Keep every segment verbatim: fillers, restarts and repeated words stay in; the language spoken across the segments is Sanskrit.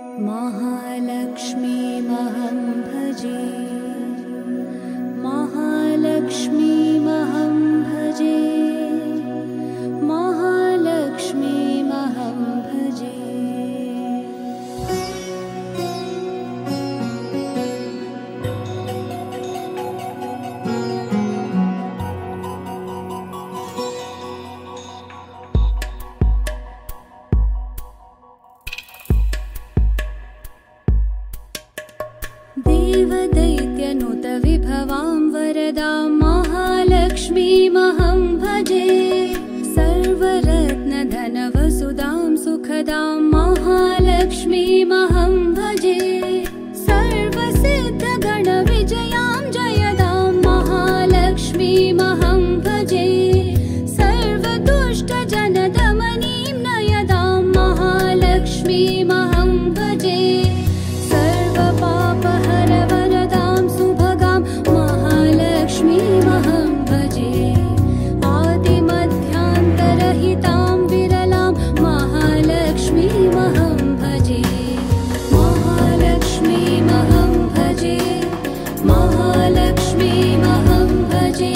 महालक्ष्मीमहं भजे महालक्ष्मीमहं भजे महालक्ष्मीमहं भजे। देवदैत्यनुत विभवां वरदां महालक्ष्मीमहं भजे सर्वरत्नधनवसुधां सुखदां महालक्ष्मीमहं भजे सर्वसिद्धगणविजयां जयदां महालक्ष्मीमहं भजे सर्वदुष्टजनदमनीं नयदां महालक्ष्मीमहं भजे सर्वपापहरवरदां सुभगां महालक्ष्मीमहं भजे आदिमध्यान्तरहितां विरलां महालक्ष्मीमहं भजे महालक्ष्मीमहं भजे महालक्ष्मीमहं भजे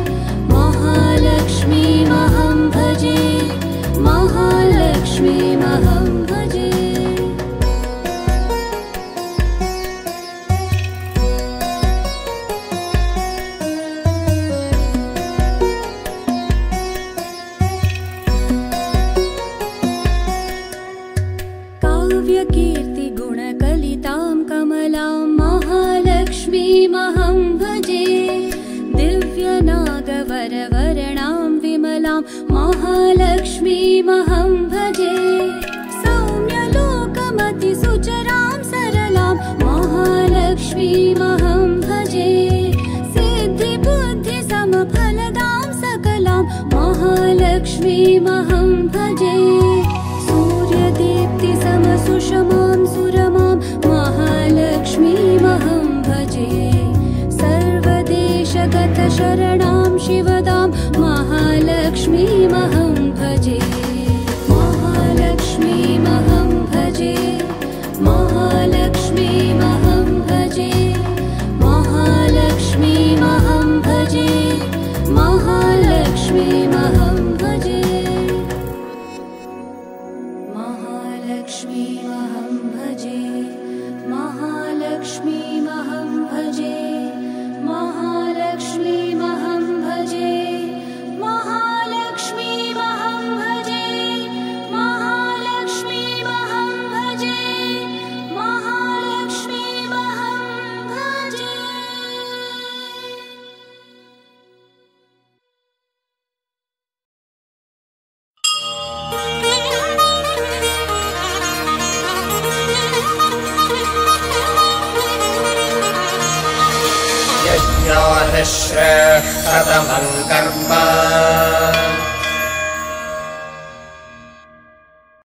महालक्ष्मीमहं भजे महालक्ष्मीमहं भजे। काव्यकीर्तिगुणकलितां कमलां महालक्ष्मीमहं भजे दिव्यनागवरवरणां विमलां महालक्ष्मीमहं भजे सौम्यलोकमतिसुचरां सरलां महालक्ष्मीमहं भजे सिद्धिबुद्धिसमफलदां सकलां महालक्ष्मीमहं भजे सूर्यदीप्तिसमसुषमां सुरमां महालक्ष्मीमहं भजे सर्वदेशगतशरणां शिवदां महालक्ष्मीमहं भजे महालक्ष्मीमहं भजे महालक्ष्मीमहं भजे महालक्ष्मीमहं भजे महालक्ष्मीमहं भजे महालक्ष्मीमहं भजे महालक्ष्मीमहं भजे महालक्ष्मीमहं भजे महालक्ष्मीमहं भजे महालक्ष्मीमहं भजे महालक्ष्मीमहं भजे। यज्ञोऽधिश्रेष्ठतमं कर्म